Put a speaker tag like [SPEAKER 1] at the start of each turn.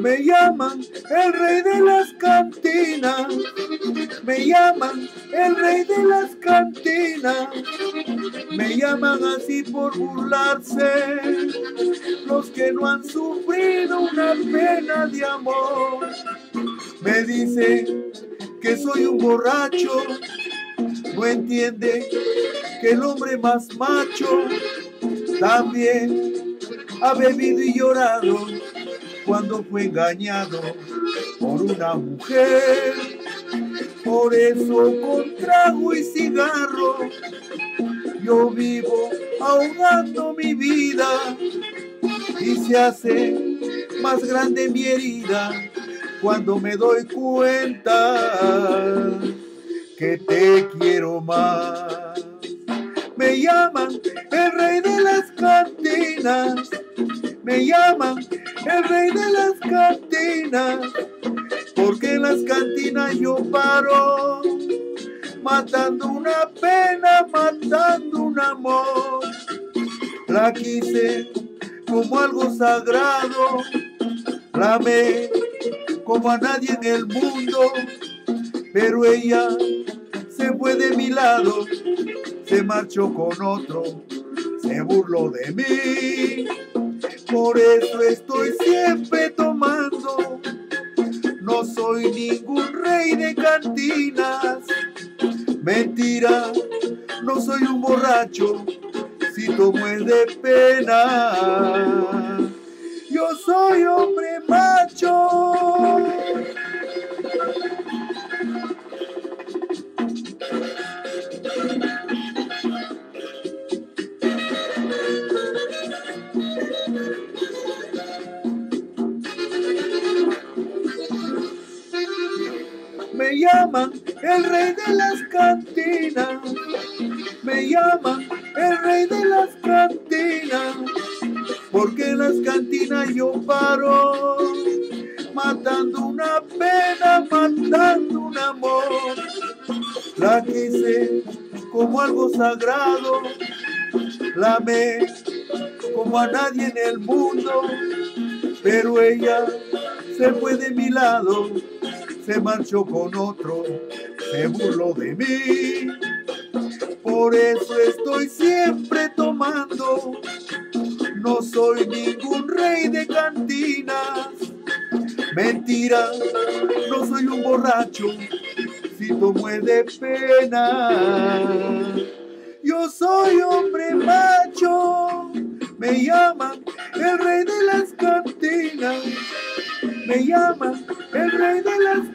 [SPEAKER 1] Me llaman el rey de las cantinas, me llaman el rey de las cantinas, me llaman así por burlarse los que no han sufrido una pena de amor. Me dicen que soy un borracho, no entiende que el hombre más macho también ha bebido y llorado cuando fue engañado por una mujer. Por eso con trago y cigarro yo vivo ahogando mi vida y se hace más grande mi herida cuando me doy cuenta que te quiero más. Me llaman el rey de las cantinas, me llaman el rey de las cantinas, porque en las cantinas yo paro, matando una pena, matando un amor. La quise como algo sagrado, la amé como a nadie en el mundo, pero ella se fue de mi lado, se marchó con otro, se burló de mí. Por eso estoy siempre tomando, no soy ningún rey de cantinas. Mentira, no soy un borracho, si tomo es de pena. Yo soy hombre macho. Me llaman el rey de las cantinas, me llaman el rey de las cantinas, porque en las cantinas yo paro, matando una pena, matando un amor. La quise como algo sagrado, la amé como a nadie en el mundo, pero ella se fue de mi lado, se marchó con otro, se burló de mí. Por eso estoy siempre tomando, no soy ningún rey de cantinas. Mentira, no soy un borracho, si tomo es de pena. Yo soy hombre macho, me llaman el rey de las cantinas, me llaman el rey de las